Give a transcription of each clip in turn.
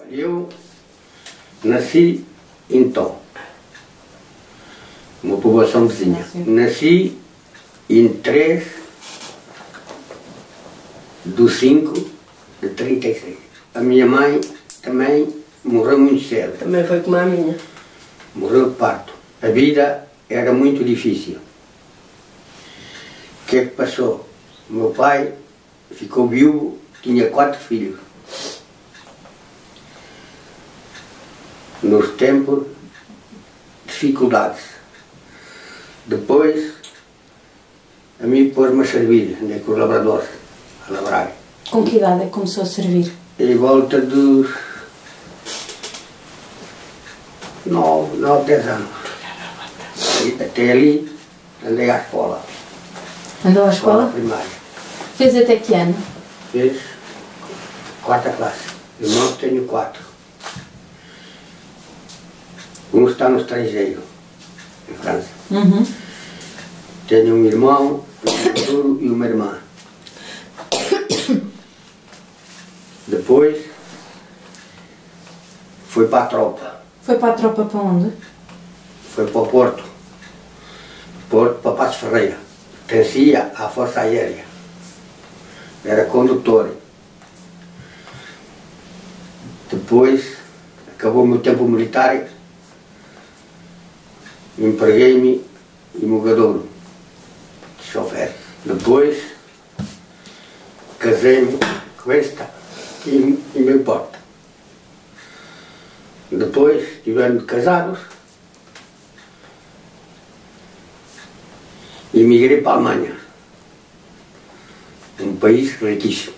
Eu nasci em Tó, uma povoação vizinha. Nasci em 3/5/36. A minha mãe também morreu muito cedo. Também foi como a minha. Morreu de parto. A vida era muito difícil. O que é que passou? O meu pai ficou viúvo, tinha 4 filhos. Nos tempos de dificuldades. Depois, a mim pôs-me a servir, andei com os labradores, a labrar. Com que idade é que começou a servir? Em volta dos 9, 10 anos. Até ali, andei à escola. Andou à escola? Primária. Fez até que ano? Fez 4ª classe. Irmãos tenho 4. Um está no estrangeiro, em França. Uhum. Tenho um irmão, um futuro e uma irmã. Depois foi para a tropa. Foi para a tropa para onde? Foi para o Porto. Porto para Passos Ferreira. Pertencia à Força Aérea. Era condutor. Depois, acabou o meu tempo militar, empreguei-me em Mogadouro, de chofer. Depois, casei-me com esta e me importa. Depois, estivemos casados, emigrei para a Alemanha, um país riquíssimo.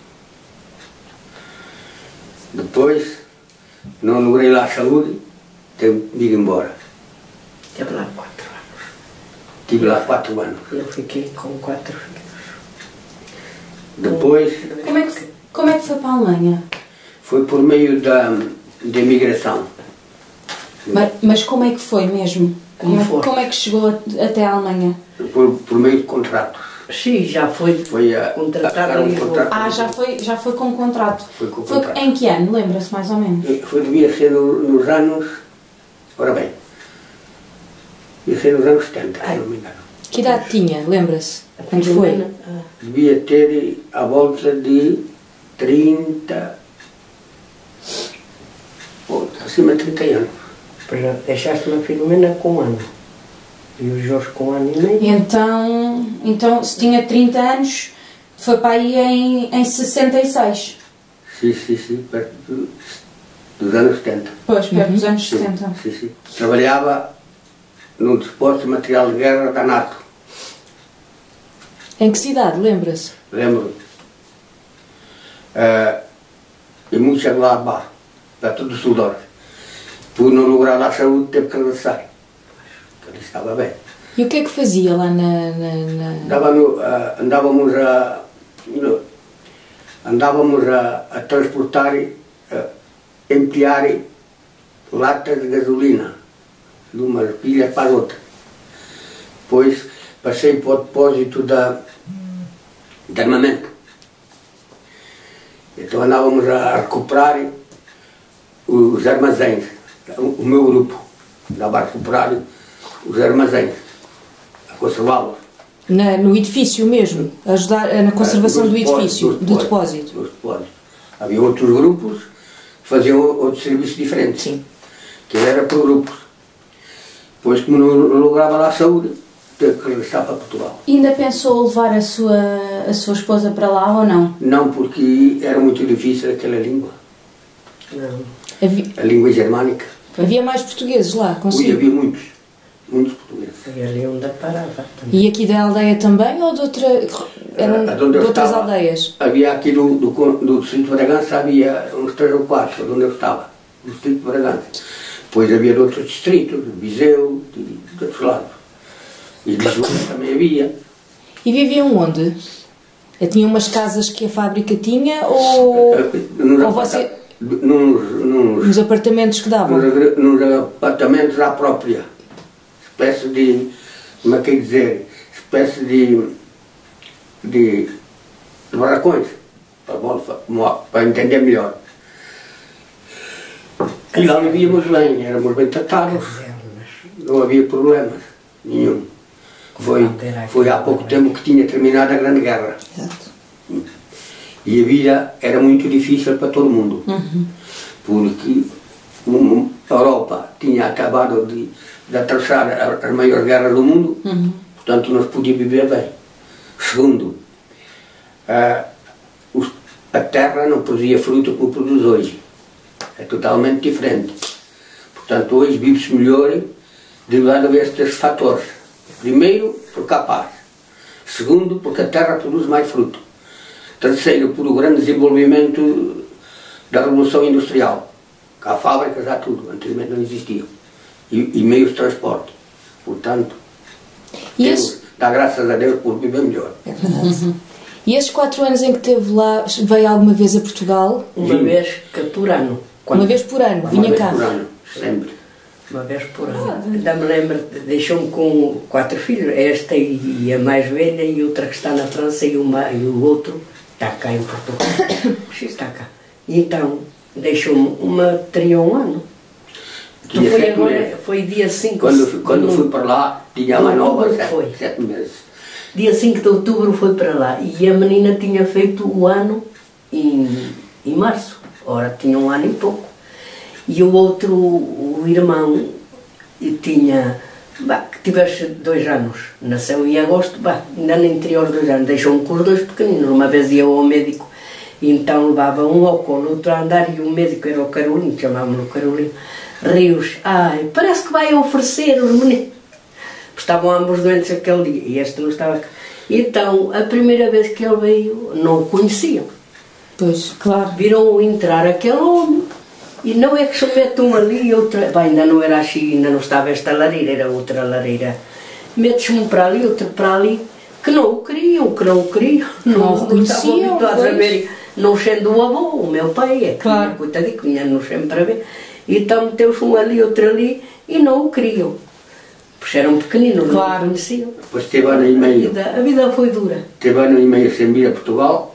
Depois, não logrei lá a saúde, tenho de ir embora. Teve lá 4 anos. Estive lá 4 anos. Eu fiquei com 4 filhos. Depois, Como é que foi para a Alemanha? foi por meio da imigração. Mas como é que foi mesmo? Como é que chegou até a Alemanha? Por meio de contratos. Sim, já foi contratado ali. Já foi com contrato. Foi com contrato. Em que ano? Lembra-se mais ou menos? Devia ser nos anos... Ora bem, devia ser nos anos 70, se não me engano. Que idade tinha? Lembra-se? Quando foi? Devia ter à volta de 30... acima de 30 anos. Deixaste uma Filomena com 1 ano. E o Jorge com 1 ano e meio. Então, se tinha 30 anos, foi para aí em 66. Sim, perto dos anos 70. Pois, perto dos anos 70. Sim. Trabalhava no depósito de material de guerra da NATO. Em que cidade, lembra-se? Lembro. Em Mönchengladbach, perto do Düsseldorf. Por não lograr lá a saúde, teve que regressar. Ele estava bem. E o que é que fazia lá na... Andávamos a transportar, a empilhar latas de gasolina de umas pilhas para as outras. Depois passei para o depósito de armamento. Então andávamos a recuperar os armazéns. O meu grupo andava a recuperar os armazéns, a conservá-los. No edifício mesmo? Ajudar na conservação do edifício, do depósito? Dos depósitos. Havia outros grupos que faziam outros serviços diferentes. Sim. Que era por grupos. Depois, como não lograva lá a saúde, teve que regressar para Portugal. E ainda pensou levar a sua esposa para lá ou não? Não, porque era muito difícil aquela língua. Não. A língua germânica. Havia mais portugueses lá, consigo? Havia muitos portugueses. Foi ali onde parava também. E aqui da aldeia também ou de outras aldeias? Havia aqui do distrito de Bragança, havia uns 3 ou 4, onde eu estava, do distrito de Bragança. Depois havia de outros distritos, de Viseu, de outros lados. E de Lisboa também havia. E viviam onde? Tinha umas casas que a fábrica tinha ou você... Nos apartamentos que davam? Nos apartamentos à própria. Espécie de, como é que é dizer, espécie de barracões, para entender melhor. E lá vivíamos bem, éramos bem tratados, não havia problemas nenhum. Foi há pouco tempo que tinha terminado a Grande Guerra. Exato. E a vida era muito difícil para todo mundo, porque a Europa tinha acabado de atravessar as maiores guerras do mundo, portanto não se podia viver bem. Segundo, a terra não produzia fruta como produz hoje, é totalmente diferente. Portanto, hoje vive-se melhor derivado destes fatores. Primeiro, porque há paz. Segundo, porque a terra produz mais fruto. Terceiro, por o grande desenvolvimento da Revolução Industrial. Há fábricas, há tudo, antigamente não existiam. E meios de transporte. Portanto, dá graças a Deus por viver melhor. É verdade. E esses 4 anos em que esteve lá, veio alguma vez a Portugal? Uma vez por ano. Uma vez por ano, vinha cá? Uma vez por ano, sempre. Uma vez por ano. Ainda me lembro, deixou-me com 4 filhos, esta e a mais velha e outra que está na França e o outro está cá em Portugal. Está cá. E então, deixou-me, uma teria 1 ano. Tinha foi 7 agora, meses. foi dia 5 Quando fui para lá, tinha a mais nova 7 meses. Dia 5 de outubro foi para lá e a menina tinha feito o ano em março. Ora, tinha 1 ano e pouco. E o outro, o irmão, tinha, que tivesse 2 anos. Nasceu em agosto, ainda no interior de 2 anos. Deixou-me com os 2 pequeninos. Uma vez ia ao médico, e então levava um ao colo, outro a andar, e o médico era o Carolino, chamávamos-lo Carolino. Rios, parece que vai oferecer os meninos. Estavam ambos doentes aquele dia e este não estava cá. Então, a primeira vez que ele veio, não o conheciam. Pois, claro. Viram entrar aquele homem e não é que se metam ali e outra. Ainda não era assim, ainda não estava esta lareira, era outra lareira. Metes-me um para ali, outro para ali, que não o queriam, não reconheciam. Estavam a ver, não sendo o avô, o meu pai, é que claro. Coitadinho, vinha-nos sempre a ver. Então meteu-se um ali, outro ali e não o queriam. Porque eram pequeninos, claro. Não conheciam. Depois teve ano e meio. A vida foi dura. Teve ano e meio sem vir a Portugal.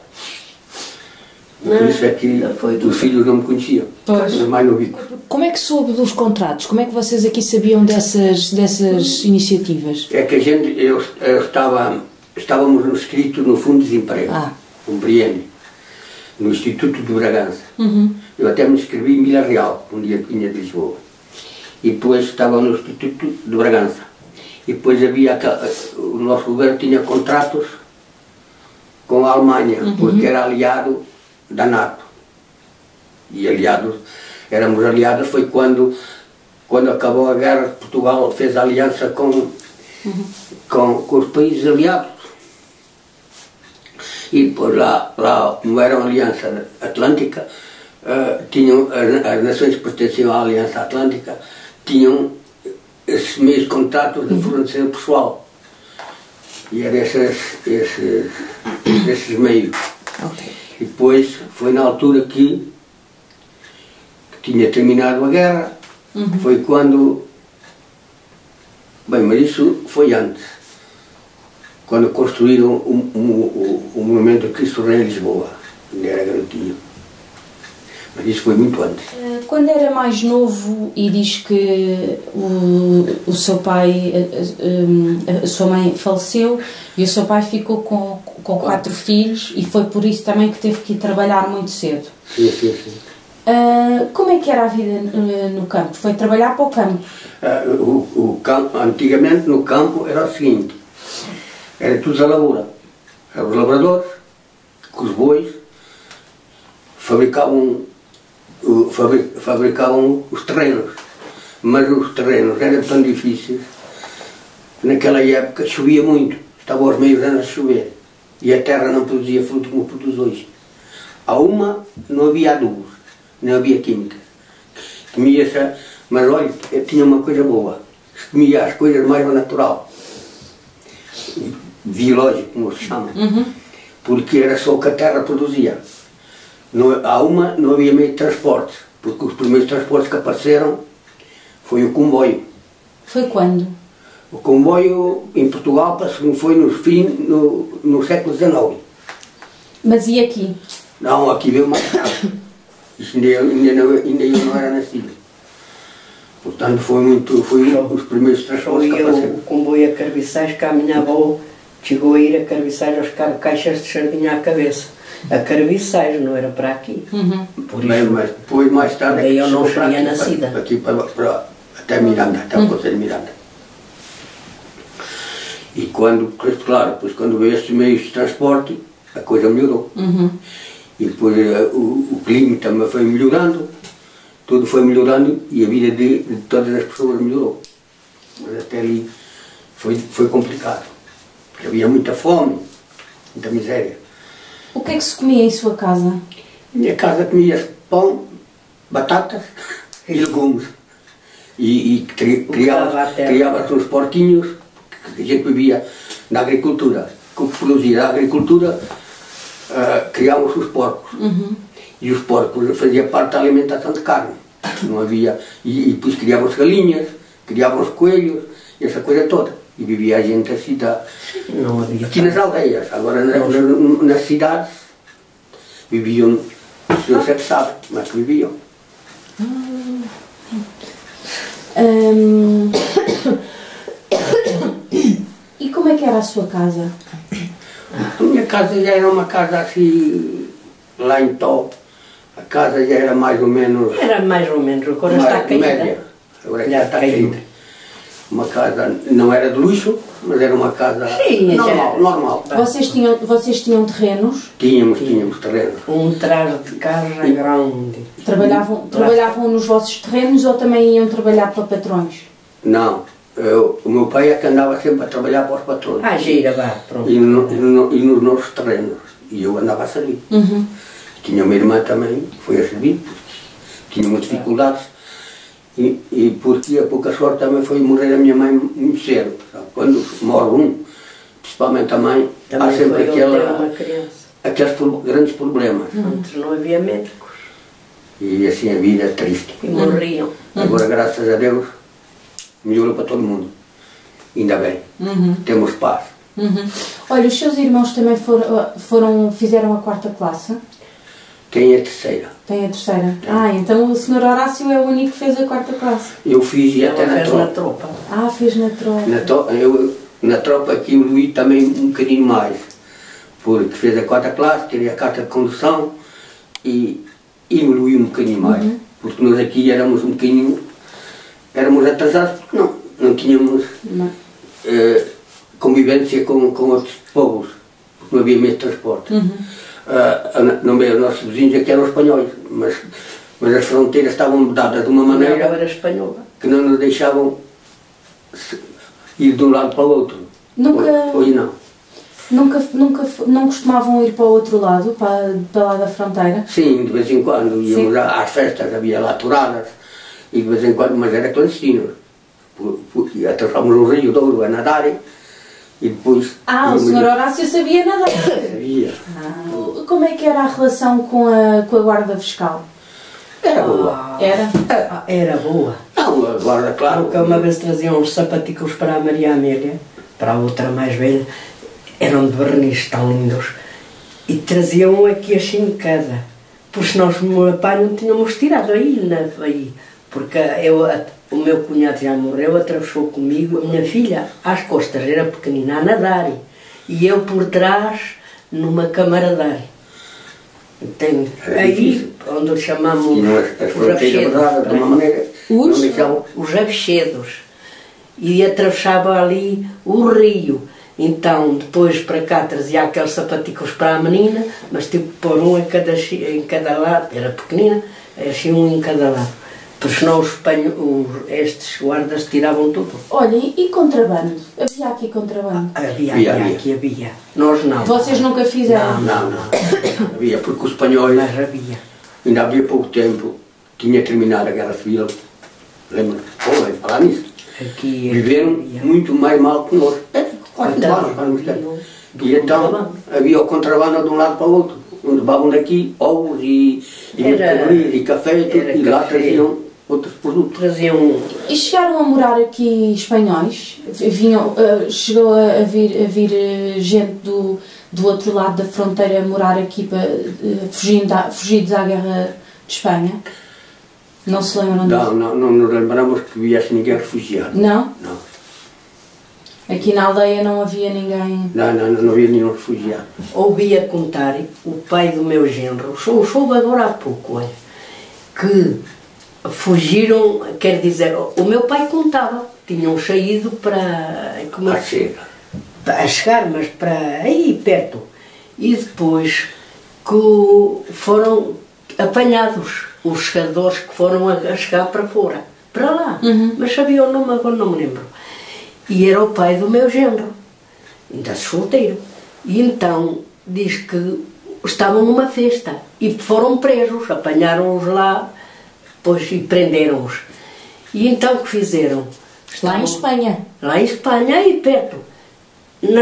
Por isso é que os filhos não me conheciam. Pois. Mais novinho. Como é que soube dos contratos? Como é que vocês aqui sabiam dessas iniciativas? É que estávamos inscritos no Fundo de Desemprego, compreende? No Instituto de Bragança. Eu até me inscrevi em Vila Real, um dia que vinha de Lisboa. E depois estava no Instituto de Bragança. E depois o nosso governo tinha contratos com a Alemanha, porque era aliado da NATO. E éramos aliados, foi quando acabou a guerra, Portugal fez aliança com os países aliados. E depois lá como era uma aliança atlântica, as nações que pertenciam à Aliança Atlântica tinham esses meios de contato de fornecer pessoal. E eram esses meios. Okay. E depois foi na altura que tinha terminado a guerra, foi quando... Bem, mas isso foi antes. Quando construíram o monumento a Cristo Rei em Lisboa, ainda era garotinho. Mas isso foi muito antes. Quando era mais novo e diz que o seu pai, a sua mãe faleceu e o seu pai ficou com 4 filhos e foi por isso também que teve que ir trabalhar muito cedo. Sim. Como é que era a vida no campo? Foi trabalhar para o campo? O campo, antigamente no campo era o seguinte, era tudo a lavoura. Eram os lavradores, com os bois, fabricavam os terrenos, mas os terrenos eram tão difíceis. Naquela época chovia muito, estava aos meios anos a chover e a terra não produzia fruto como produz hoje. Não havia adubos, não havia química. Comia-se, mas olha, tinha uma coisa boa, se comia as coisas mais ao natural, biológico, como se chama, porque era só o que a terra produzia. Não havia meio de transporte, porque os primeiros transportes que apareceram foi o comboio. Foi quando? O comboio em Portugal foi no século XIX. Mas e aqui? Não, aqui veio mais tarde. Isso ainda eu não era nascido. Portanto, foi os primeiros transportes que apareceram. O comboio a Carviçais, que a minha avó chegou a ir a Carviçais aos caixas de sardinha à cabeça. A Carviçais, não era para aqui. Por isso, Mas depois, mais tarde, daí eu não chegou para seria aqui, nascida. Aqui até Miranda, até o Conselho de Miranda. E quando, claro, depois quando veio estes meios de transporte, a coisa melhorou. E depois o clima também foi melhorando, tudo foi melhorando e a vida de todas as pessoas melhorou. Mas até ali foi complicado, porque havia muita fome, muita miséria. O que é que se comia em sua casa? Em minha casa comia pão, batatas e legumes. E criava-se uns porquinhos, que a gente vivia na agricultura. Com o que produzia a agricultura, criávamos os porcos. E os porcos faziam parte da alimentação de carne. Não havia, e depois criávamos galinhas, criávamos coelhos, essa coisa toda. E vivia a gente assim, não havia aqui nas aldeias. Agora nas cidades viviam, não sei se sabe, mas que viviam. E como é que era a sua casa? A minha casa já era uma casa assim, lá em Tó. A casa já era mais ou menos... Era mais ou menos, agora está caída. Média. Agora já está caída. Uma casa, não era de luxo, mas era uma casa normal. Vocês tinham terrenos? Tínhamos terrenos. Um traje de casa grande. Trabalhavam nos vossos terrenos ou também iam trabalhar para patrões? Não. O meu pai é que andava sempre a trabalhar para os patrões. Gira, vá, pronto. E nos nossos terrenos. E eu andava a servir. Tinha uma irmã também, foi a servir, tínhamos dificuldades. E porque a pouca sorte também foi morrer a minha mãe muito cedo. Quando morre principalmente a mãe, também há sempre aqueles grandes problemas. Antes não havia médicos. E assim a vida é triste. E morriam. Agora, graças a Deus, melhorou para todo mundo. Ainda bem. Temos paz. Olha, os seus irmãos também fizeram a 4ª classe? Tem a terceira. Tem a terceira. Então o Sr. Horácio é o único que fez a 4ª classe. Eu fiz até na tropa. Fez na tropa. Na tropa aqui evoluí também um bocadinho mais. Porque fez a 4ª classe, tirei a carta de condução e evoluí um bocadinho mais. Porque nós aqui éramos um bocadinho... Éramos atrasados porque não tínhamos convivência com outros povos. Porque não havia meio de transporte. No meio dos nossos vizinhos aqui eram espanhóis, mas as fronteiras estavam dadas de uma maneira era espanhola, que não nos deixavam ir de um lado para o outro. Não costumavam ir para o outro lado, para lá da fronteira? Sim, de vez em quando íamos às festas, havia lá touradas, e de vez em quando, mas era clandestino. Atravessámos o Rio Douro a nadar. E depois... o Sr. Horácio sabia nadar? Sabia. Como é que era a relação com a guarda fiscal? Era boa. Era boa. Não, a guarda, claro. Porque uma vez traziam uns sapaticos para a Maria Amélia, para a outra mais velha, eram de verniz tão lindos, e traziam aqui assim cada. Porque nós, o meu pai, não tínhamos tirado aí. Porque o meu cunhado já morreu, atravessou comigo, a minha filha às costas, era pequenina, a nadar, e eu por trás numa camaradagem. Entende? Aí, onde chamamos os avexedos, e atravessava ali o rio. Então, depois para cá trazia aqueles sapaticos para a menina, mas tipo pôr um em cada lado, era pequenina, assim um em cada lado. Porque senão estes guardas tiravam tudo. Olha, e contrabando? Havia aqui contrabando? Havia. Nós não. Vocês nunca fizeram? Não. Havia, porque os espanhóis... Mas havia. Ainda havia pouco tempo, tinha terminado a Guerra Civil. Lembra? Falar nisso. Viveram muito mais mal que nós. E então havia o contrabando de um lado para o outro. Levavam daqui ovos e café e lá traziam outros produtos. E chegaram a morar aqui espanhóis? Chegou a vir gente do outro lado da fronteira a morar aqui fugidos à Guerra de Espanha? Não se lembram disso? Não nos lembramos que viesse ninguém refugiado. Não? Não. Aqui na aldeia não havia ninguém... Não havia nenhum refugiado. Ouvi a contar, o pai do meu genro, soube agora há pouco, olha, que fugiram, quer dizer, o meu pai contava, tinham saído para... a chegar, mas para aí perto. E depois que foram apanhados os chegadores que foram a chegar para fora, para lá. Mas sabia o nome, agora não me lembro. E era o pai do meu genro, ainda solteiro. E então diz que estavam numa festa e foram presos, apanharam-os lá, depois e prenderam-os. E então o que fizeram? Lá em Espanha. Lá em Espanha, aí perto. Na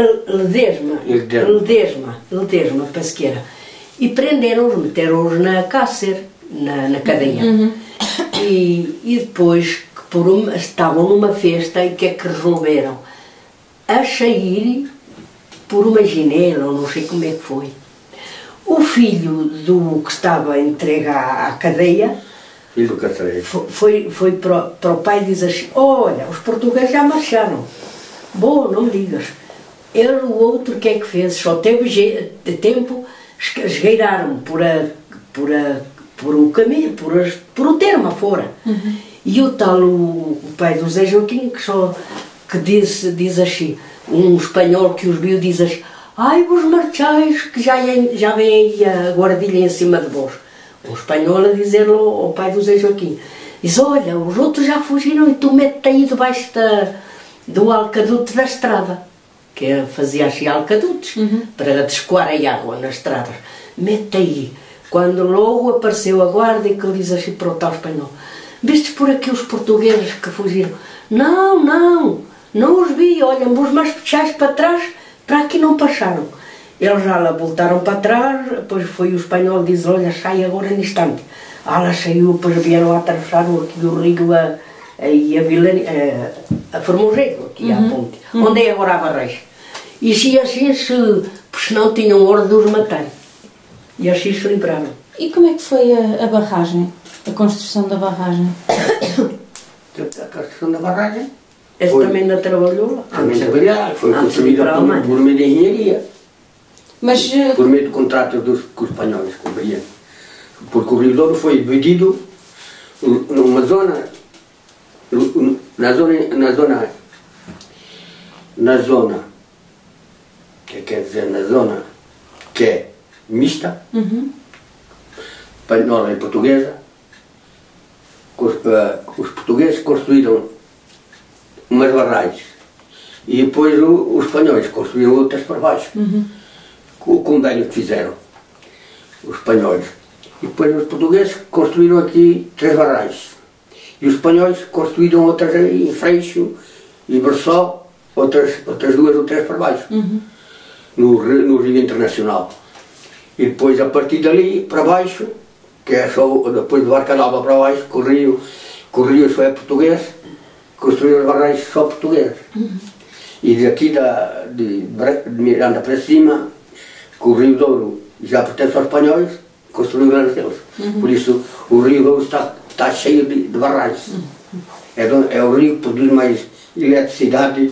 Ledesma, Pesqueira. E prenderam-os, meteram-os na cárcere, na cadeia. E depois, estavam numa festa e o que é que resolveram? A sair por uma janela, ou não sei como é que foi. O filho do que estava entregue à cadeia, Filho do Catarei. foi para o pai e diz assim: olha, os portugueses já marcharam. Bom, não me digas. Ele, o outro, o que é que fez? Só teve tempo, esgueiraram por o caminho, por o termo afora. E o tal, o pai do Zé Joaquim, que diz assim, um espanhol que os viu, diz assim: ai, vos marchais, que já vem aí a guardilha em cima de vós. Um espanhol a dizer ao pai do Zé Joaquim, diz: olha, os outros já fugiram e tu mete-te aí debaixo do alcaduto da estrada, que fazia assim alcadutos, para descoar a água nas estradas. Mete aí. Quando logo apareceu a guarda e que ele diz assim para o tal espanhol: vistes por aqui os portugueses que fugiram? Não os vi, olha, vos mais fechais para trás, para aqui não passaram. Eles já lá voltaram para trás, depois foi o espanhol e diz: olha, sai agora no instante. Ela saiu, depois vieram a atravessar aqui o rio a Formoseiro, aqui à ponte, onde é agora a barragem. E se assim, senão tinham ordem de os matar. E assim se livraram. E como é que foi a barragem? A construção da barragem? A construção da barragem? Esse também ainda trabalhou lá? Também trabalhou, foi construída por meio de engenharia. Mas... por meio de contratos com os espanhóis, com o Bahia. Porque o Rio Douro foi dividido numa zona, que é mista, espanhola e portuguesa. Os portugueses construíram umas barragens e depois os espanhóis construíram outras para baixo. O convênio que fizeram os espanhóis. E depois os portugueses construíram aqui 3 barragens. E os espanhóis construíram outras em Freixo e Bressó, outras 2 ou 3 para baixo. No Rio Internacional. E depois a partir dali para baixo, que é só depois do Barcadalba para baixo, que o rio só é português, construíram as barragens só portuguesas. E daqui de Miranda para cima, que o Rio Douro já pertence aos espanhóis, construíram as deles. Por isso o Rio Douro está cheio de barragens. É o rio que produz mais eletricidade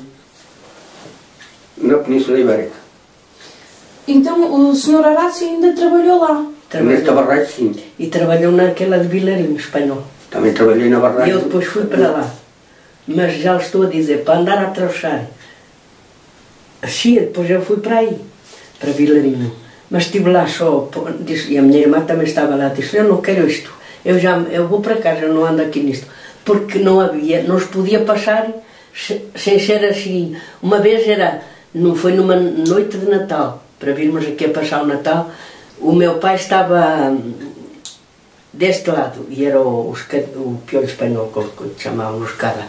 na Península Ibérica. Então o Sr. Horácio ainda trabalhou lá? Nesta barragem, sim. E trabalhou naquela de Vilarinho, espanhol. Também trabalhei na barragem. E eu depois fui para lá. Mas já estou a dizer, para andar a atravessar a Chia, depois eu fui para aí, para Vilarinho. Mas estive lá só, e a minha irmã também estava lá, disse: eu não quero isto, eu vou para casa, eu não ando aqui nisto. Porque não se podia passar sem ser assim. Uma vez foi numa noite de Natal, para virmos aqui a passar o Natal, o meu pai estava deste lado, e era o pior espanhol que chamavam os caras,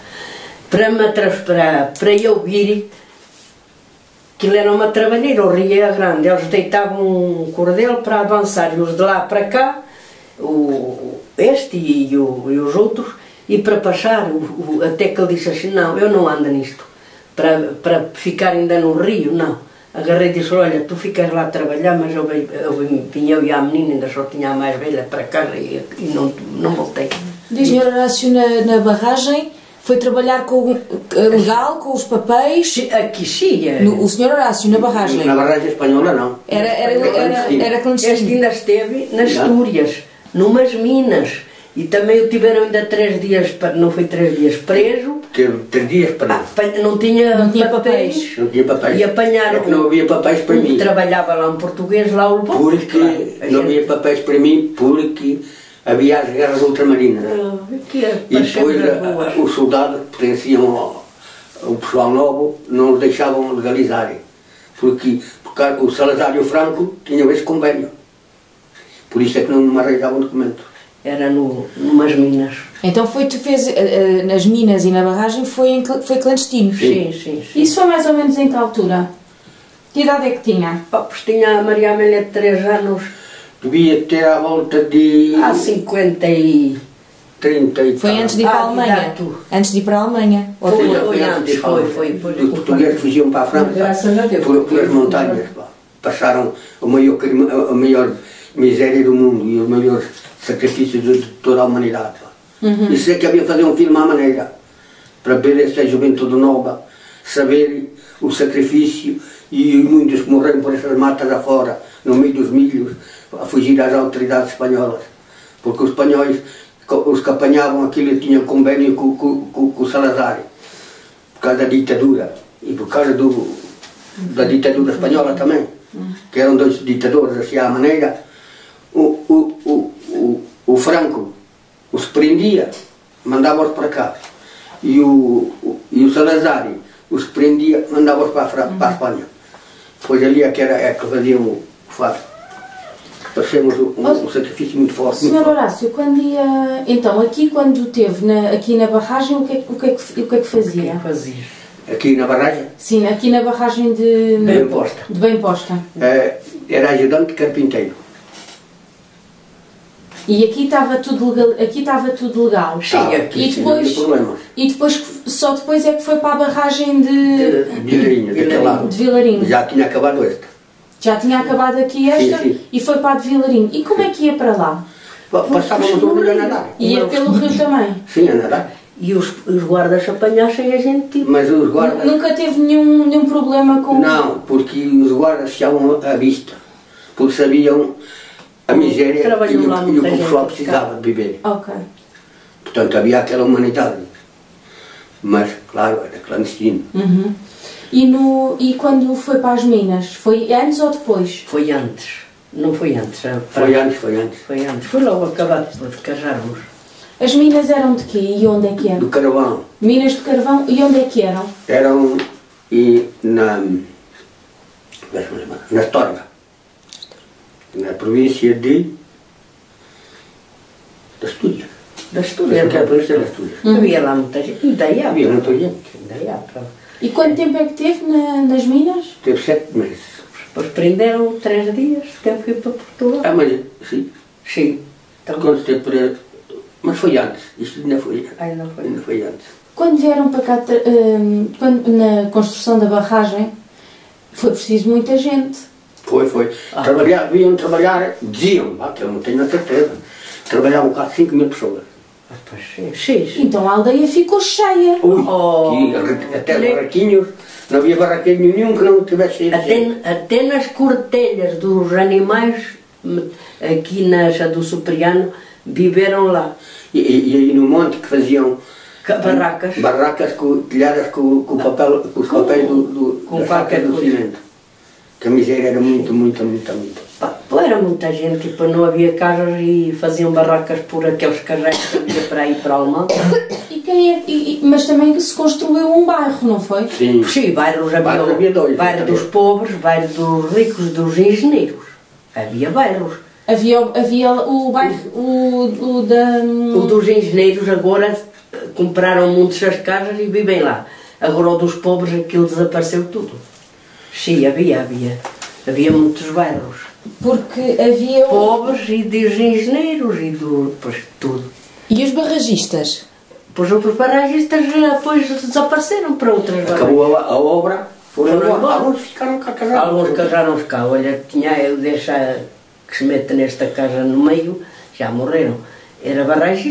para eu vir, que ele era uma trabalheira, o rio era grande, eles deitavam um cordel para avançar, e os de lá para cá, este e os outros, e para passar, até que ele disse assim: não, eu não ando nisto, para ficar ainda no rio, não. Agarrei e disse: olha, tu ficas lá a trabalhar, mas eu vinha eu e a menina, ainda só tinha a mais velha para casa e não voltei. E o Sr. Horácio na barragem foi trabalhar legal, com os papéis? Aqui sim. O Sr. Horácio na barragem? Na barragem espanhola não. Era clandestino. Este ainda esteve nas Astúrias, numas minas. E também o tiveram ainda 3 dias, não foi 3 dias preso. Teve 3 dias preso. Não tinha papéis. Não tinha papéis. E apanharam. É que não havia papéis para mim. Trabalhava lá um português, lá o levou. Porque não havia papéis para mim, porque havia as guerras ultramarinas. E depois os soldados que pertenciam ao pessoal novo não os deixavam legalizarem. Porque o Salazar e o Franco tinham esse convênio. Por isso é que não me arranjavam documento. Era numas minas. Então tu fez nas minas e na barragem foi clandestino? Sim. Isso foi mais ou menos em que altura? Que idade é que tinha? Pois tinha a Maria Amélia de 3 anos. Devia ter à volta de... Há 50 e... 30 e Foi antes de ir para a Alemanha? Antes de ir para a Alemanha? Foi antes, foi. Os portugueses fugiam para a França, Graças a Deus. pelas montanhas. Passaram a maior miséria do mundo e os maiores sacrifícios de toda a humanidade. Isso é que havia de fazer um filme à maneira, para ver esta juventude nova, saber o sacrifício e muitos que morreram por essas matas afora, no meio dos milhos, a fugir às autoridades espanholas. Porque os espanhóis, os que apanhavam aquilo, tinham convênio com o Salazar, por causa da ditadura e por causa da ditadura espanhola também, que eram 2 ditadores, assim à maneira. O Franco os prendia, mandava-os para cá, e o Salazar os prendia, mandava-os para a Espanha. Pois ali é que faziam o fato. Parecemos um sacrifício muito forte. Sr. Horácio, quando ia... Então, aqui quando esteve aqui na barragem, o que é que fazia? Aqui na barragem? Sim, aqui na barragem de Bem Posta. Era ajudante de carpinteiro. E aqui estava tudo legal? Sim, aqui E depois, só depois é que foi para a barragem de Vilarinho, daquele lado. De Vilarinho. Já tinha acabado esta. Já tinha acabado aqui esta? Sim. E foi para a de Vilarinho. E como é que ia para lá? Passávamos o rio a nadar. Ia pelo rio também? Sim, a nadar. E os guardas apanhassem a gente tipo. Mas os guardas... Nunca teve nenhum problema com... Não, porque os guardas estavam à vista. Porque sabiam a miséria e o que o pessoal precisava de viver. Ok. Portanto, havia aquela humanidade. Mas, claro, era clandestino. E quando foi para as minas? Foi antes ou depois? Foi antes. Não foi antes. Foi antes. Foi antes. Foi logo acabado de casarmos. As minas eram de quê? E onde é que eram? Do carvão. Minas de carvão. E onde é que eram? Eram na Astorga. Na província de Astúrias. Da Astúrias. Que é a província de Astúrias. Havia lá muita gente. Ainda Havia muita gente. E quanto tempo é que teve nas minas? Teve 7 meses. Depois prenderam 3 dias, teve que ir para Portugal. Mas sim. Sim. Então, Quando esteve por... Mas foi antes. Isto ainda foi antes. Quando vieram para cá, na construção da barragem, foi preciso muita gente. Foi. Deviam trabalhar, diziam, que eu não tenho a certeza, trabalhavam cá 5 mil pessoas. Sim. Então a aldeia ficou cheia. Até barraquinhos, não havia barraquinho nenhum que não tivesse... Até nas cortelhas dos animais, aqui na do Supriano, viveram lá. E aí no monte que faziam... Barracas. Barracas telhadas com os papéis da faca do cimento. Que a miséria era muito. Era muita gente, tipo, não havia casas e faziam barracas por aqueles carreiros que havia para aí para o Alemão. Mas também se construiu um bairro, não foi? Sim, bairros havia 2. Bairro dos pobres, bairro dos ricos, dos engenheiros. Havia bairros. Havia o bairro, O dos engenheiros agora compraram muitas as casas e vivem lá. Agora o dos pobres aquilo desapareceu tudo. Sim, havia muitos bairros. Porque havia... Pobres e dos engenheiros e depois tudo. E os barragistas? Pois os barragistas depois desapareceram para outras barragens. Acabou a obra, foram embora. Alguns ficaram cá casados. Alguns casaram-se cá. Olha, eu deixar que se meta nesta casa no meio, já morreram. Era barragista.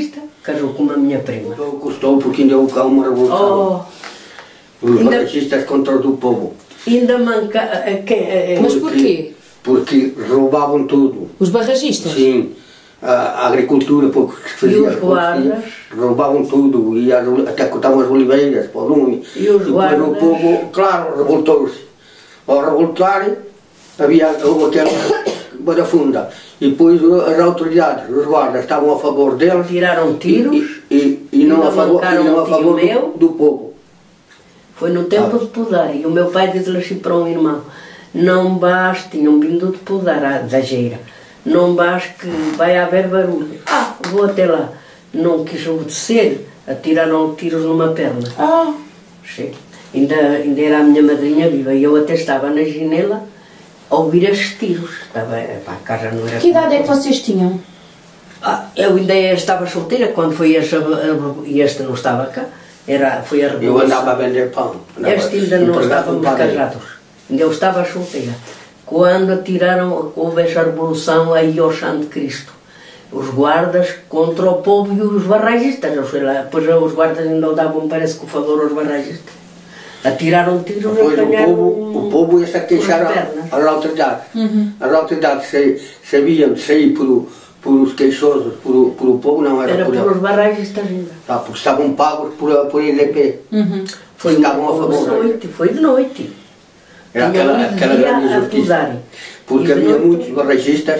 casou com uma minha prima. Custou porque ainda houve cá uma revolução. Os barragistas contra o do povo. Ainda manca... Mas porquê? Porque roubavam tudo. Os barragistas? Sim. A agricultura, porque se fazia. E os guardas? Roubavam tudo, e até cortavam as oliveiras, por um. E os guardas? Depois o povo, claro, revoltou-se. Ao revoltarem, houve aquela boda funda. E depois as autoridades, os guardas, estavam a favor deles. Tiraram tiros e não a favor do povo. Foi no tempo de Podar. E o meu pai disse-lhe assim para um irmão: não vais, tinham vindo de Podar, da Geira, não vais que vai haver barulho. Vou até lá. Não quis obedecer, atiraram tiros numa perna. Sim. Ainda era a minha madrinha viva e eu até estava na janela a ouvir estes tiros. A casa não era... Que idade é que vocês tinham? Eu ainda estava solteira quando foi e este não estava cá. Foi a revolução. Eu andava a vender pão. Este ainda não estávamos casados. Ainda eu estava solteira. Quando houve essa revolução aí ao Chão de Cristo. Os guardas contra o povo e os barragistas. Depois os guardas ainda davam, parece que o favor aos barragistas. Atiraram tiros e apanharam o povo ia-se a queixar às autoridades. As autoridades sabiam de sair por os queixosos, por o povo, não era por os barragistas ainda. Porque estavam pagos por IDP. Estavam a favor. Foi de noite. Era aquela grande injustiça. Porque havia muitos barragistas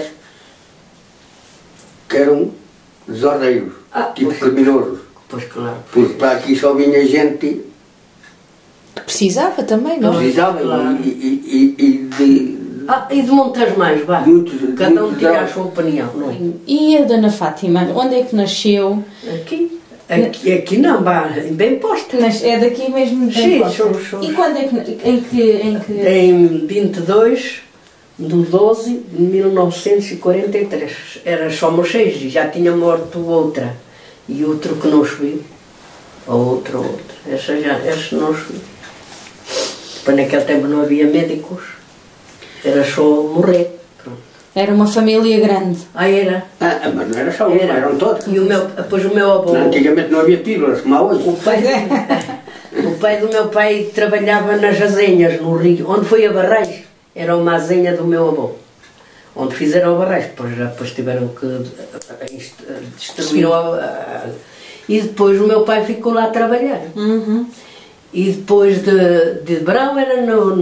que eram desordeiros, tipo criminosos. Pois claro. Porque para aqui só vinha gente... Precisava também, não? Precisava, claro. E de muitas mais, vá. Cada um tinha a sua opinião, não é? E a Dona Fátima, onde é que nasceu? Aqui não, vá, bem posto. É daqui mesmo de Sim, E quando é que... Em 22 de 12 de 1943. Somos 6, já tinha morto outra. E outro que não subiu. Outra. Essa não subiu. Depois naquele tempo não havia médicos. Era só morrer. Era uma família grande. Era. Mas não era só uma, eram todos. E depois o meu avô... Antigamente não havia pílulas, como há hoje. O pai do meu pai trabalhava nas azenhas, no Rio. Onde foi a Barrais? Era uma azenha do meu avô. Onde fizeram a Barrais. Depois tiveram que destruir e depois o meu pai ficou lá a trabalhar. E depois de verão era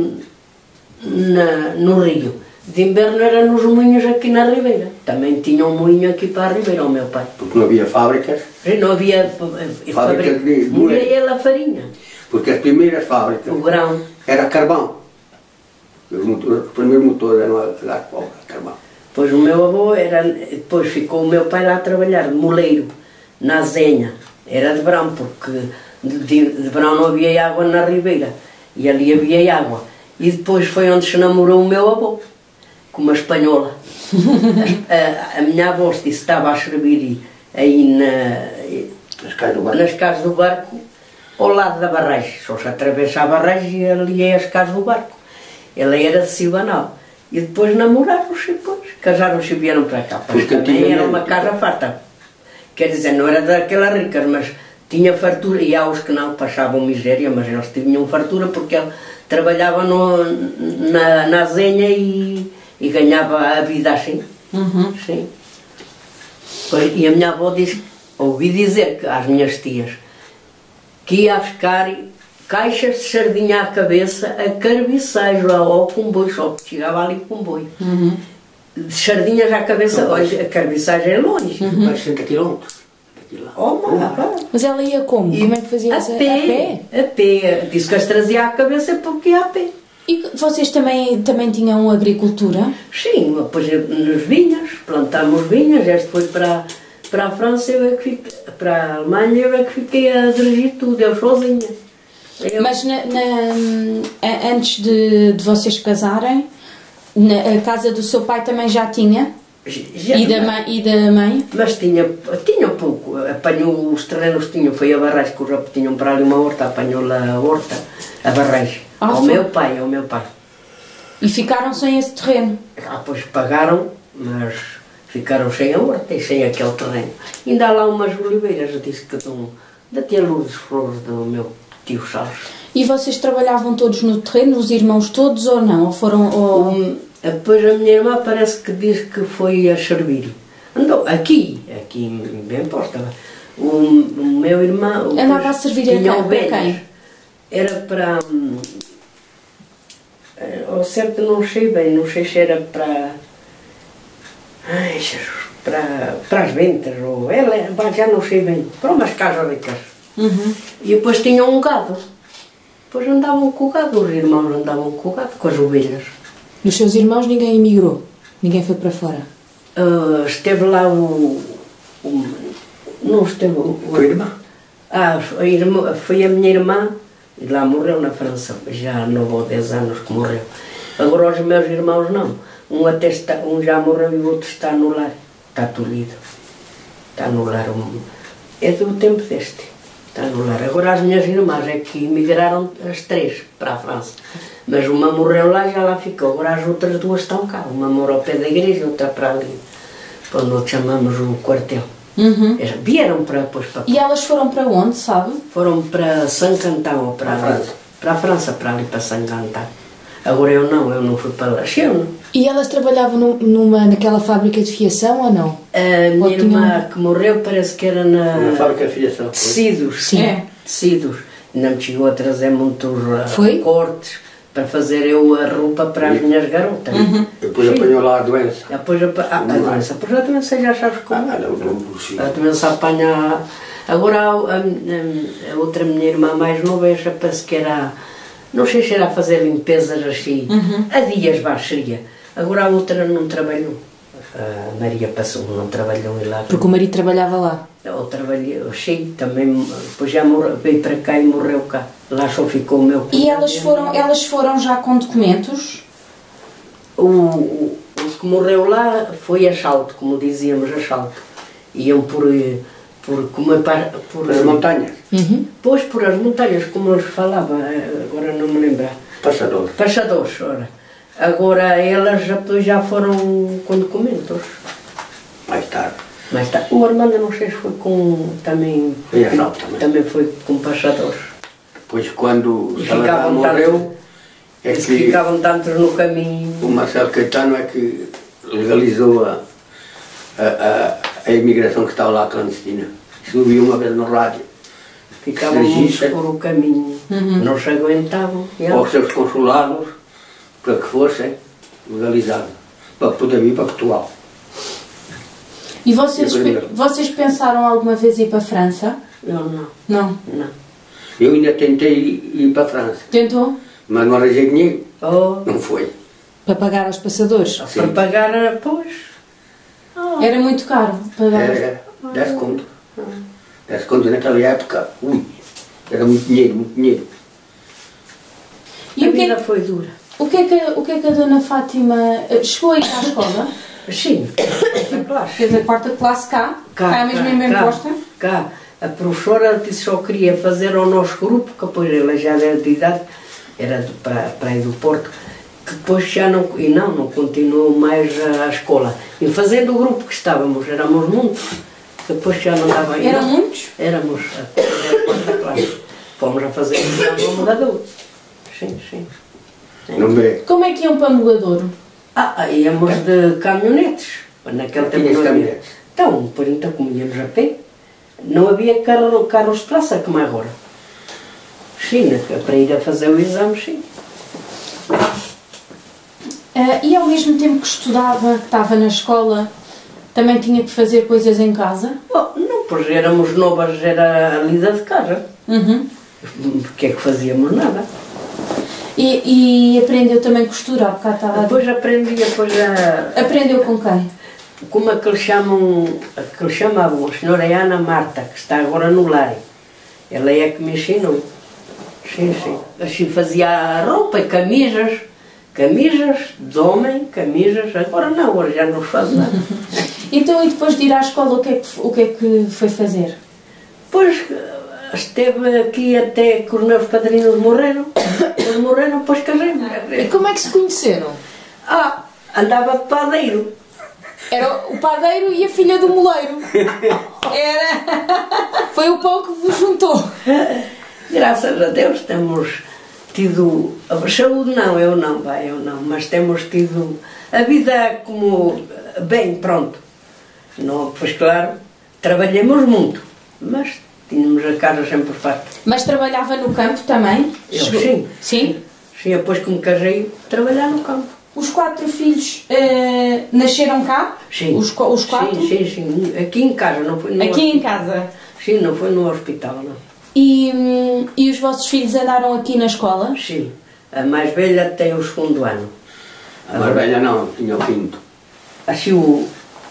no Rio. De inverno era nos moinhos aqui na Ribeira. Também tinha um moinho aqui para a Ribeira, o meu pai. Porque não havia fábricas. Não havia fábricas de moinho. E ela farinha. Porque as primeiras fábricas... O grão. Era carvão. Os primeiros motores eram a carvão. Pois o meu avô depois ficou o meu pai lá a trabalhar, de moleiro, na azenha. Era de verão, porque de verão não havia água na Ribeira. E ali havia água. E depois foi onde se namorou o meu avô, com uma espanhola. A minha avó disse que estava a servir aí nas casas do barco, ao lado da barragem. Só se atravessa a barragem e ali é as casas do barco. Ela era de Silvanal. E depois namoraram-se, casaram-se e vieram para cá. Porque também era uma casa farta. Quer dizer, não era daquelas ricas, mas tinha fartura. E há os que não passavam miséria, mas eles tinham fartura porque ele trabalhava na azenha e ganhava a vida assim. Sim. E a minha avó disse, ouvi dizer às minhas tias que ia buscar caixas de sardinha à cabeça a carbiçais ao comboio, só que chegava ali comboio. De sardinhas à cabeça, hoje a carbiçagem é longe. Mais 60 km. Mas ela ia como? Como é que fazia isso? A pé. Disse que as trazia à cabeça porque ia a pé. E vocês também tinham agricultura? Sim, depois nos vinhas, plantámos vinhas. Este foi para a França, para a Alemanha, eu é que fiquei a dirigir tudo, eu sozinha. Mas antes de vocês casarem, a casa do seu pai também já tinha? E da mãe? Mas tinha pouco. Apanhou os terrenos, foi a Barrais, que já tinham para ali uma horta, apanhou lá a horta, a Barrais, ao meu pai. E ficaram sem esse terreno? Pois pagaram, mas Ficaram sem a horta e sem aquele terreno. Ainda há lá umas oliveiras, disse que da tia Lourdes Flores do meu tio Charles. E vocês trabalhavam todos no terreno, os irmãos todos ou não? Ou foram... Depois a minha irmã parece que diz que foi a servir. Andou aqui bem posta. O meu irmão... Andava a servir para quem? Era para... Ao certo não sei bem, não sei se era para... Ai, Jesus, para as ventas, ou ela, já não sei bem, para umas casas ricas. E depois tinham um gado. Depois andavam com o gado, os irmãos andavam com o gado, com as ovelhas. Dos seus irmãos ninguém emigrou? Ninguém foi para fora? Esteve lá não esteve A irmã? Foi a minha irmã, e lá morreu na França, já há 9 ou 10 anos que morreu. Agora os meus irmãos não. Um já morreu e o outro está no lar. Está tolhido. Está no lar. É do tempo deste. Está no lar. Agora as minhas irmãs é que emigraram as 3 para a França. Mas uma morreu lá e já lá ficou. Agora as outras 2 estão cá. Uma mora ao pé da igreja e outra para ali. Para onde chamamos o quartel. Vieram para... E elas foram para onde, sabe? Foram para Saint-Quentin, para a França, para ali, para Saint-Quentin. Agora eu não fui para lá. E elas trabalhavam naquela fábrica de fiação ou não? A minha irmã que morreu parece que era na fábrica de fiação. Tecidos. Sim. Tecidos. Não me chegou a trazer muitos Foi? cortes para fazer a roupa para as minhas garotas. Depois apanhou lá a doença. Depois a doença já sabes como. A doença apanha... Agora a outra minha irmã mais nova, essa parece que era... Não sei se era a fazer limpezas assim. A dias seria. Agora a outra não trabalhou. A Maria passou, não trabalhou em lá. Porque o marido trabalhava lá? Ou trabalhou, sim, também. Depois já veio para cá e morreu cá. Lá só ficou o meu cunhado. E elas foram já com documentos? O que morreu lá foi assalto, como dizíamos, assalto. Iam por as montanhas? Pois por as montanhas, como eles falavam, agora não me lembro. Passadores, ora. Agora elas depois já foram com documentos. Mais tarde. O Armando não sei se foi com também. Foi assalto também. Também foi com passadores. Depois quando Salazar morreu, que ficavam tantos no caminho. O Marcelo Caetano é que legalizou a imigração que estava lá clandestina. Isso ouvi uma vez no rádio. Ficavam muitos por o caminho. Não se aguentavam. Aos seus consulados, para que fossem legalizados, para poder vir para Portugal. E vocês pensaram alguma vez ir para a França? Não. Não? Não. Eu ainda tentei ir para a França. Tentou? Mas não arranjei dinheiro. Não foi. Para pagar aos passadores? Para pagar, pois. Era muito caro pagar. Era 10 contos. 10 contos naquela época, era muito dinheiro, muito dinheiro. E a vida foi dura. O que é que a Dona Fátima chegou a ir à escola? Sim, a classe. Fez a 4ª classe cá mesmo em bem posta? Cá. A professora disse que só queria fazer ao nosso grupo, que depois ela já era de idade, era para aí do Porto, que depois já não continuou mais a escola. E fazendo o grupo que estávamos, éramos muitos, que depois já não dava ainda. Eram muitos? Éramos a 4ª classe. Fomos a fazer o Mugadouro. Sim. Como é que iam para Mugadouro? Íamos de caminhonetes. Naquele tempo caminhonetes. Então comíamos a pé. Não havia carros de praça como agora. Sim, para ir a fazer o exame, sim. E ao mesmo tempo que estudava, que estava na escola, também tinha que fazer coisas em casa? Não, pois éramos novas, era a lida de casa. Porque é que fazíamos nada. E aprendeu também costura, há bocado estava a dizer. Depois aprendi, Aprendeu com quem? Como é que eles chamavam, a senhora Ana Marta, que está agora no lar. Ela é que me ensinou. Sim. Assim fazia a roupa e camisas de homem, camisas, agora não, agora já não faz nada. Então, e depois de ir à escola, o que é que foi fazer? Pois, esteve aqui até que os meus padrinhos morreram. Eles morreram, depois casei-me. E como é que se conheceram? Andava de padeiro. Era o padeiro e a filha do moleiro. Foi o pão que vos juntou. Graças a Deus temos tido, saúde não, eu não, mas temos tido a vida como bem, pronto. Não, pois claro, trabalhamos muito, mas tínhamos a casa sempre farta. Mas trabalhava no campo também? Eu, sim. Sim? Sim, depois que me casei, trabalhar no campo. Os 4 filhos nasceram cá? Sim. Os 4? Sim. Aqui em casa, não foi no Aqui hospital. em casa? Sim, não foi no hospital, não. E os vossos filhos andaram aqui na escola? Sim. A mais velha tem o 2º ano. A mais velha não, tinha o 5º. Assim o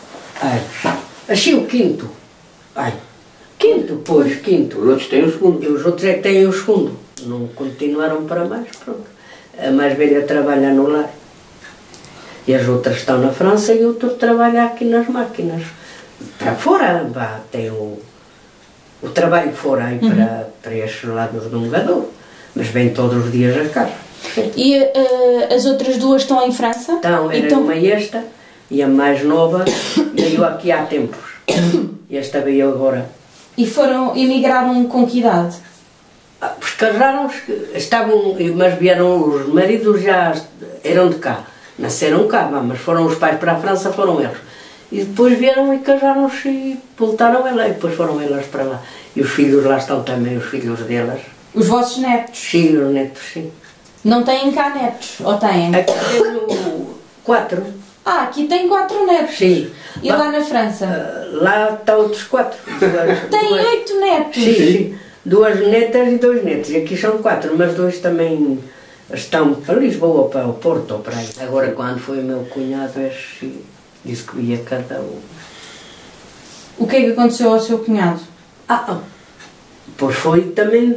5º. Ai. 5º, pois, 5º. Os outros têm o 2º. E os outros é que têm o 2º. Não continuaram para mais, pronto. A mais velha trabalha no lar. E as outras estão na França e o outro trabalha aqui nas máquinas. Para fora, tem o trabalho fora aí para este lado do Mogador. Mas vem todos os dias a casa. E as outras 2 estão em França? Então, era uma esta e a mais nova veio aqui há tempos. E esta veio agora. E emigraram com que idade? Os casaram-se, mas vieram, os maridos já eram de cá. Nasceram cá, mas foram os pais para a França, foram eles. E depois vieram e casaram-se e voltaram lá e depois foram elas para lá. E os filhos lá estão também, os filhos delas. Os vossos netos? Sim, os netos, sim. Não têm cá netos, ou têm? Aqui tenho 4. Aqui tem 4 netos. Sim. E lá na França? Lá estão outros 4. Tem 8 netos? Sim. 2 netas e 2 netos. E aqui são 4, mas 2 também estão para Lisboa, para o Porto ou para aí. Agora, quando foi o meu cunhado, disse que ia cada um. O que é que aconteceu ao seu cunhado? Pois foi também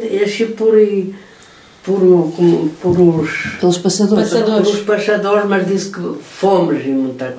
Pelos passadores. por os passadores, mas disse que fomos e muita.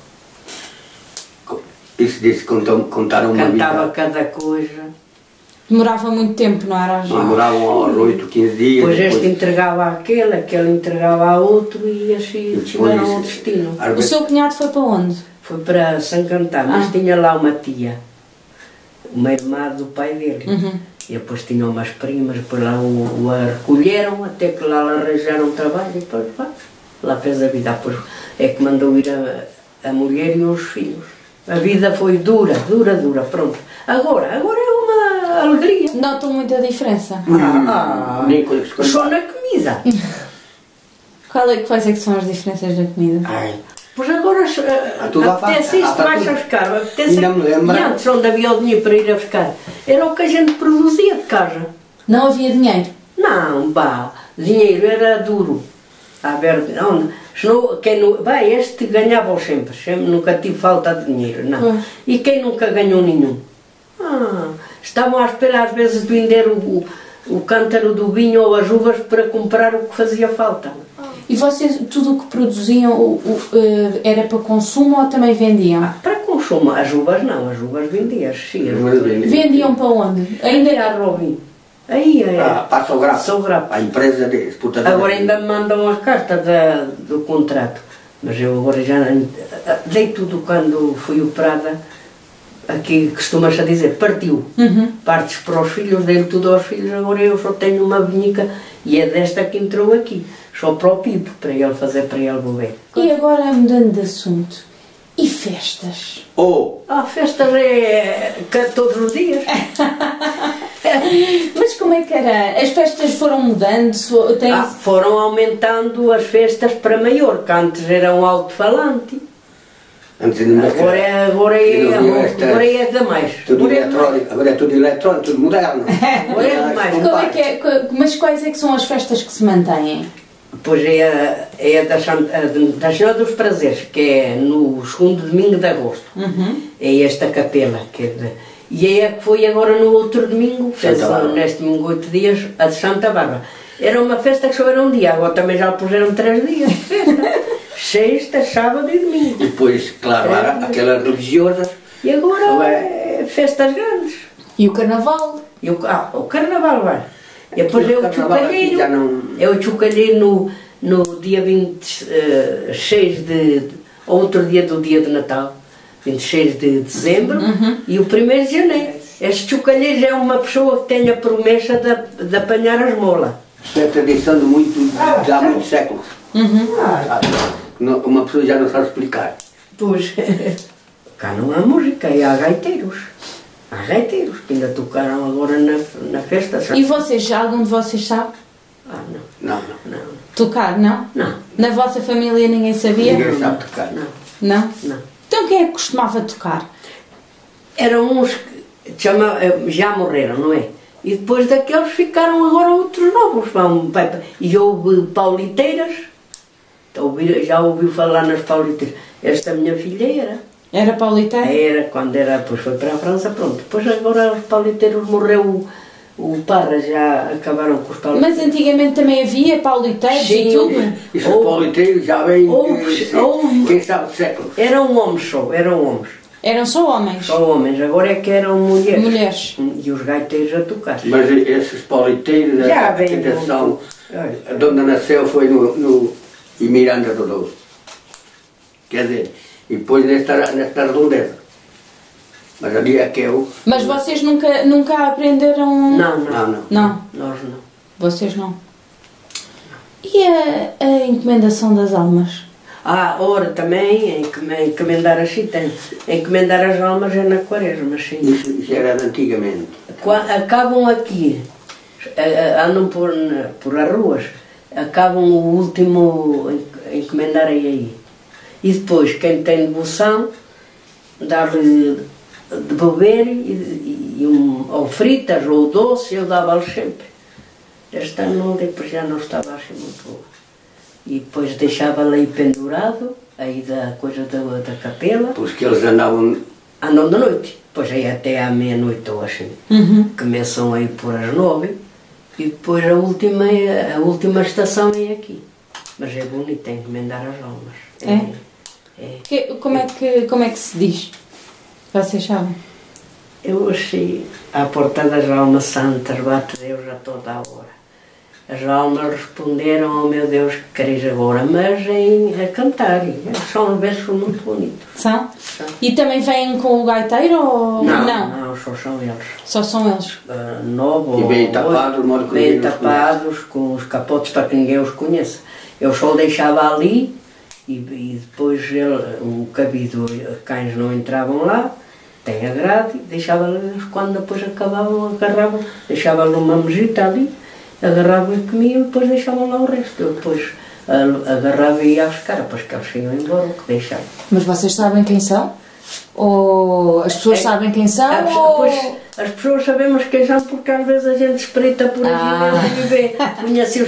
Isso disse, contaram uma Cantava vida. cada coisa. Demorava muito tempo, não era? Demoravam aos 8, 15 dias. Depois este depois, entregava àquele, aquele entregava a outro e assim chegaram ao destino. às O vezes, seu cunhado foi para onde? Foi para São Cantar, mas tinha lá uma tia, uma irmã do pai dele. E depois tinha umas primas, depois lá o recolheram, até que lá arranjaram trabalho e depois lá fez a vida. Depois é que mandou ir a mulher e os filhos. A vida foi dura, pronto. Agora é uma alegria. Notam muita diferença? nem coisa que se Só conta. na comida. Quais é que são as diferenças da comida? Pois agora tudo à apetece isto, farta, vais a tudo. buscar, apetece Ainda me lembro. E antes onde havia o dinheiro para ir a buscar, era o que a gente produzia de casa. Não havia dinheiro? Não, dinheiro era duro. A ver, senão, este ganhava sempre, nunca tive falta de dinheiro, não. Pois. E quem nunca ganhou nenhum? Estavam à espera às vezes de vender o cântaro do vinho ou as uvas para comprar o que fazia falta. E vocês, tudo o que produziam era para consumo ou também vendiam? Para consumo, as uvas não, as uvas vendiam, sim. Vendiam para onde? Ainda era a Robin. Aí é. Para a Sograpa. Sograpa. A empresa de exportação. Agora ainda me mandam a carta do contrato. Mas eu agora já dei tudo quando fui operada. Aqui costuma-se a dizer, partiu. Partes para os filhos, dei tudo aos filhos. Agora eu só tenho uma vinica e é desta que entrou aqui. Só para o Pipo, para ele fazer para ele beber. E agora, mudando de assunto, e festas? Festas todos os dias. Mas como é que era? As festas foram mudando? Foram aumentando as festas para maior, que antes era um alto-falante. Agora é demais. Tudo eletrónico, agora é tudo eletrónico, tudo moderno. Agora é demais. Como é que é? Mas quais é que são as festas que se mantêm? Pois é da Senhora dos Prazeres, que é no 2º domingo de agosto. É esta capela. E é a que foi agora no outro domingo, fez neste domingo 8 dias, a de Santa Bárbara. Era uma festa que só era um dia, agora também já puseram 3 dias de festa. Sexta, sábado e domingo. Depois, claro, aquelas religiosas. E agora é festas grandes. E o carnaval? O carnaval vai. E depois é o chocalheiro. É o chocalheiro no dia 26 outro dia do dia de Natal. 26 de dezembro e o 1º de janeiro. Este chocalheiro é uma pessoa que tem a promessa de apanhar as molas. Isso é tradição de há muitos séculos. Uma pessoa já não sabe explicar. Pois, cá não há música, e há gaiteiros. Há gaiteiros que ainda tocaram agora na festa. E vocês, algum de vocês sabe Ah, Não. não. tocar, não? Não. Na vossa família ninguém sabia? Ninguém sabe tocar. Não. Não? Não. Então quem é que costumava tocar? Eram uns que já morreram, não é? E depois daqueles ficaram agora outros novos. E houve pauliteiras. Já ouviu falar nas pauliteiras. Esta minha filha era. Era pauliteiro? Era, quando era, depois foi para a França, pronto. Depois agora os pauliteiros morreu o Parra, já acabaram com os pauliteiros. Mas antigamente também havia pauliteiros e tudo? Isso os pauliteiros já vem, quem sabe, de séculos. Eram homens só, eram homens. Eram só homens? Só homens, agora é que eram mulheres. Mulheres. E os gaiteiros a tocar. Mas esses pauliteiros, Já a vem tradição, Olha. de onde nasceu foi em Miranda do Douro. Quer dizer, e depois nesta redondeza. Mas ali é que eu... Mas vocês nunca aprenderam? Não. Não? Nós não. Vocês não. E a encomendação das almas? Ora, também, encomendar assim, tem. Encomendar as almas é na quaresma, sim. Isso era de antigamente. Acabam aqui, andam por as ruas, acabam o último encomendarem aí. E depois, quem tem devoção, dá-lhe de beber ou fritas ou doce, eu dava-lhes sempre. Este ano depois já não estava assim muito boa. E depois deixava-lhe aí pendurado, aí da coisa da capela. Pois que eles andam de noite, depois aí até à meia-noite ou assim. Começam aí por as 9 e depois a última estação é aqui. Mas é bonito, tem que encomendar as almas. Como é que se diz? Vocês sabem? Eu achei, à porta das almas santas, bate Deus a toda a hora. As almas responderam, oh meu Deus, que queres agora? Mas a cantar, são versos muito bonitos. São? E também vêm com o gaiteiro ou Não, só são eles. Só são eles? Novo, e bem tapados, de modo que bem ninguém os tapados, com os capotes para que ninguém os conheça. Eu só deixava ali e depois o cabido, cães não entravam lá, tem a grade, deixava-lhes, quando depois acabavam, agarravam, deixava-lhe uma mesita ali, agarravam e comiam, depois deixavam lá o resto. Eu depois agarrava e ia buscar, depois que eles iam embora, o que deixaram. Mas vocês sabem quem são? Ou as pessoas sabem quem são? Pois, as pessoas sabemos quem são porque às vezes a gente espreita por aqui e vê, conhece-os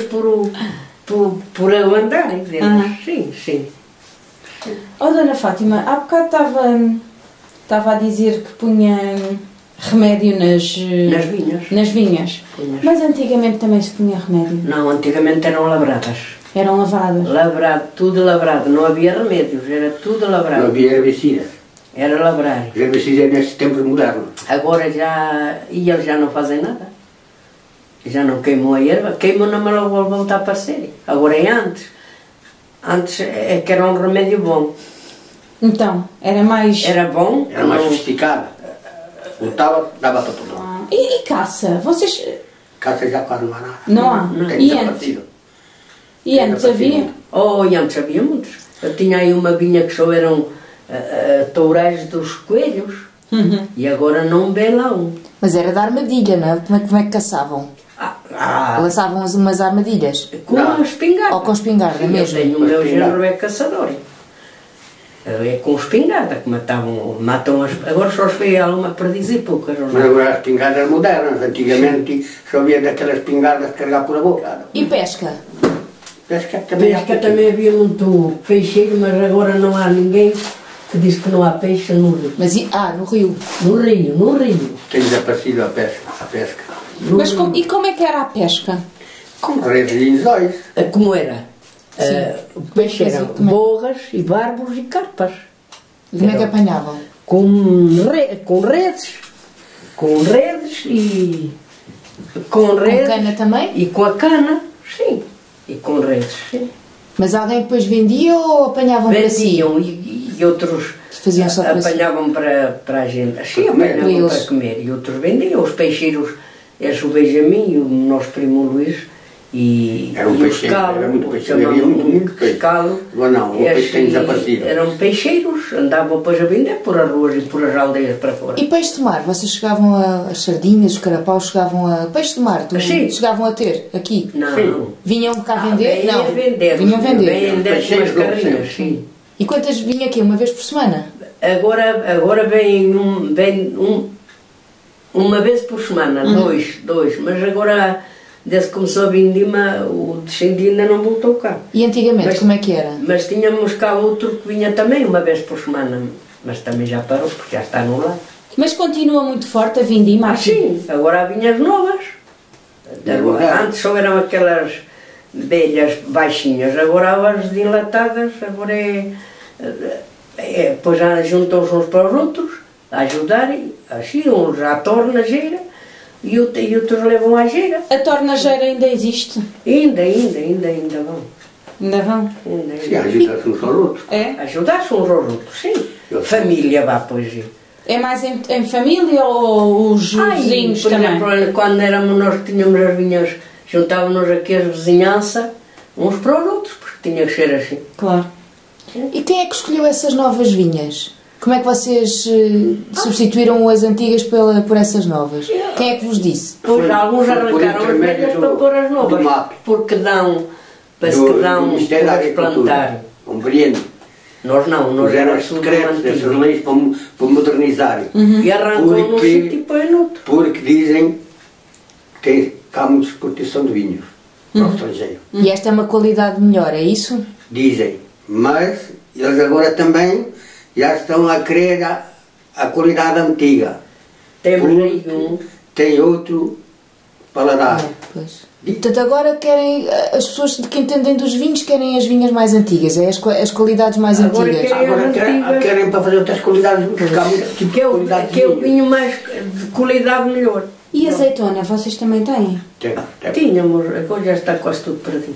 por eu andar, sim. Oh, Dona Fátima, há bocado estava a dizer que punha remédio nas vinhas. Mas antigamente também se punha remédio? Não, antigamente eram labradas. Eram lavadas? Tudo lavrado, não havia remédios, era tudo lavrado. Não havia herbicidas. Era labrar. Os herbicidas nestes tempos mudaram. Agora eles já não fazem nada. Já não queimam a erva, queimam na mão logo voltar a aparecer. Agora é antes. Antes é que era um remédio bom. Então, era mais... Era bom. Era mais sofisticado. Botava, dava para todo mundo. E caça? Vocês... Caça já quase não há nada. Não há? Tem desaparecido. E antes havia? E antes havia muitos. Eu tinha aí uma vinha que só eram tourais dos coelhos. E agora não vê lá um. Mas era da armadilha, não é? Como é que caçavam? Lançavam umas armadilhas? Com a espingarda. Ou com espingarda mesmo? O meu género é caçador. É com espingarda que matam as... Agora só se vê alguma perdiz e poucas. Mas agora as espingardas modernas. Antigamente só havia daquelas espingardas de carregar por a boca. E pesca? Pesca também havia muito peixeiro, mas agora não há ninguém que diz que não há peixe no rio. Mas no rio? No rio. Tem desaparecido a pesca. Mas como é que era a pesca? Com redes e anzóis. Como era? O peixe eram borras e barbos e carpas. E como é que apanhavam? Com redes. Com redes e... Com cana também? E com a cana, sim. E com redes, sim. Mas alguém depois vendia ou apanhavam para si? Vendiam e outros Faziam só para apanhavam para a gente. Assim, apanhavam para comer. E outros vendiam. Os peixeiros, esse o Benjamin e o nosso primo Luís. Era um peixeiro, era muito peixeiro, havia muito pescado. Agora não, o peixe tem desaparecido. Eram peixeiros, andavam depois a vender por as ruas e por as aldeias para fora. E peixe de mar? Vocês chegavam as sardinhas, os carapaus, chegavam a... Peixe de mar, chegavam a ter aqui? Não. Sim. Vinham cá vender? Não. Vinham vender com as carrinhas, sim. E quantas vinha aqui? Uma vez por semana? Agora vem uma vez por semana, dois, mas agora... Desde que começou a vindima, o descendido ainda não voltou cá. E antigamente, como é que era? Mas tínhamos cá outro que vinha também uma vez por semana, mas também já parou, porque já está no lado. Mas continua muito forte a vindima? Sim, agora há vinhas novas. Antes só eram aquelas velhas baixinhas, agora há as dilatadas, agora depois já juntam-se uns para os outros, a ajudarem, assim, uns à tornageira, e outros levam à geira. A tornageira ainda existe? Ainda vão. Ainda vão? Sim, ajudar-se uns aos outros. É? Ajudar-se uns aos outros, sim. Família, vá, pois. É mais em família ou os vizinhos por também? Por exemplo, quando éramos nós que tínhamos as vinhas, juntávamos aqui as vizinhança, uns para os outros, porque tinha que ser assim. Claro. E quem é que escolheu essas novas vinhas? Como é que vocês substituíram as antigas por essas novas? Quem é que vos disse? Pois alguns arrancaram as velhas para pôr as novas, porque dão, parece que dão para plantar. Compreendo. Nós não, nós éramos secretos, essas leis para modernizarem. E arrancam num sítio e põem noutro. Porque dizem que há muita exportação de vinhos para o estrangeiro. E esta é uma qualidade melhor, é isso? Dizem, mas eles agora também já estão a querer a qualidade antiga. Temos aí tem outro paladar. Pois. Portanto, agora querem, as pessoas que entendem dos vinhos querem as vinhas mais antigas, é as qualidades mais antigas. Agora querem para fazer outras qualidades, porque há muito tipo de qualidade. Que é o vinho mais de qualidade melhor. E azeitona, vocês também têm? Tínhamos, agora já está quase tudo perdido.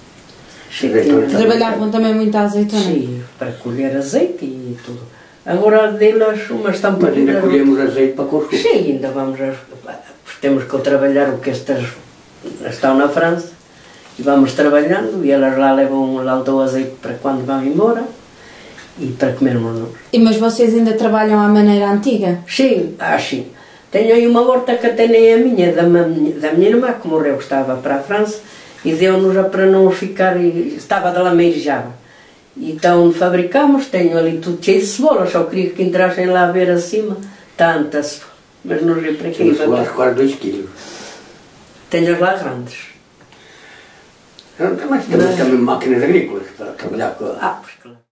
Trabalhavam também muito a azeitona? Sim, para colher azeite e tudo. Agora delas, umas estão para ainda colhemos azeite para consumo. Sim, ainda vamos temos que trabalhar o que estas estão na França e vamos trabalhando e elas lá levam lá o azeite para quando vão embora e para comermos nós. Mas vocês ainda trabalham à maneira antiga? Sim, sim. Tenho aí uma horta que até nem é minha, da minha irmã que morreu, que estava para a França e deu-nos para não ficar, estava de lameirejava. Então fabricamos, tenho ali tudo cheio de cebola, só queria que entrassem lá a ver acima, tantas, mas não sei para quê. Cebolas quase 2 quilos. Tenho-as lá grandes. Mas temos também máquinas agrícolas para trabalhar com... Pois claro.